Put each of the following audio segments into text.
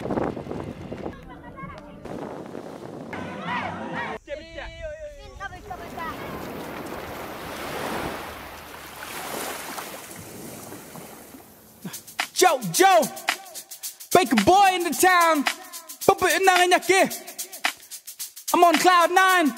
Joe, Baker boy in the town. I'm on cloud 9.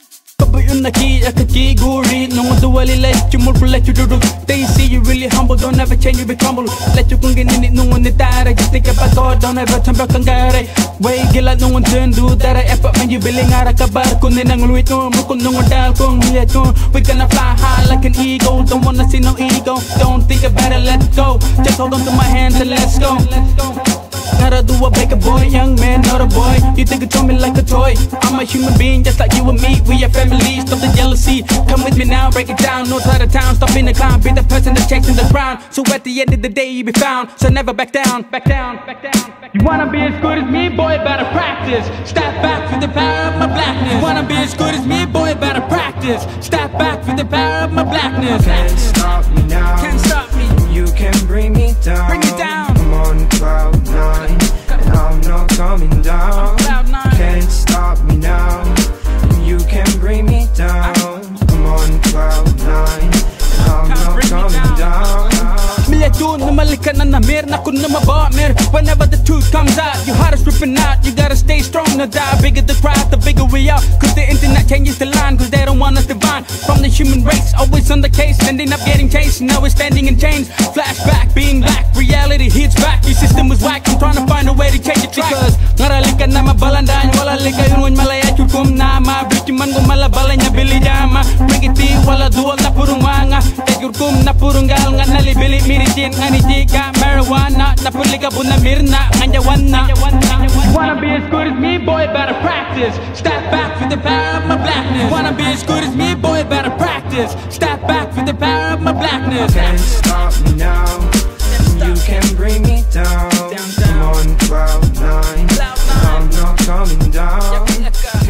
No one let you move, let you do. They see you really humble, don't ever change, you be crumble. Let you get in it, no one that I just think about God, don't ever turn back and get it. Way get like no one turn do that. I effort when you billing out a kabar, kunin ang luit no, mukun no one dal kung yet no. We gonna fly high like an eagle, don't wanna see no ego. Don't think about it, let's go. Just hold on to my hands and let's go. Gotta do a Baker boy, young man, not a boy. You think it me like a toy. I'm a human being just like you and me. We are family, stop the jealousy. Come with me now, break it down. No side of town, stop in the clown. Be the person that's chasing the crown. So at the end of the day you be found. So never back down, back down, back down. You wanna be as good as me, boy, better practice. Step back with the power of my blackness. You wanna be as good as me, boy, better practice. Step back with the power of my blackness. Can't stop me now. Can't stop me. You can bring me down. Bring me down. I'm on cloud 9, and I'm not coming down. Cloud 9. Can't stop me now. You can bring me down. I'm on cloud 9, and I'm not coming down. Milyadun na malikan na namir na kun na mabamir. Whenever the truth comes out, your heart is ripping out. You gotta stay strong, no die. Bigger the crowd, the bigger we are. Cause the internet changes the line, cause they don't want us divine. From the human race, always on the case, ending up getting chased. Now we're standing in chains. Flashback, being black, reality hits back. Your system was whack, I'm trying to find a way to change it. Because ngaralikan na mabalandan, wala lika yun malaya chukum na ma. Bichuman ko malabalay niya bilidama. Mangiti wala duwal na purong wanga. Tegurkum na purong gal nga nalibili. Miritin nga ni Jika marijuana. Napulika po na mirna, kanyawan na. You wanna be as good as me, boy, better practice. Step back with the power of my blackness. Wanna be as good as me, boy, better practice. Step back with the power of my blackness. Can't stop me now. You can bring me down. I'm on cloud 9. I'm not coming down.